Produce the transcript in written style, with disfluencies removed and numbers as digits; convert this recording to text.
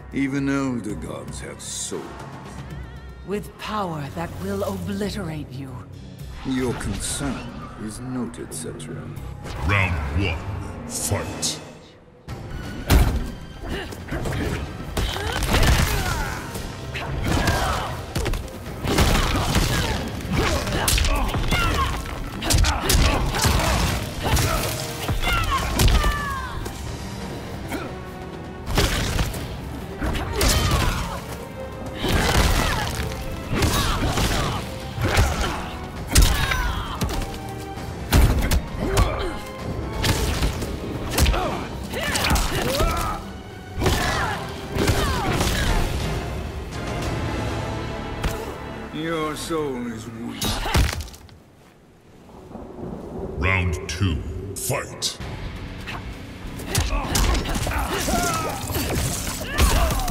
Even older gods have souls. With power that will obliterate you. Your concern is noted, Cetra. Round one, fight. Your soul is weak. Round two, fight.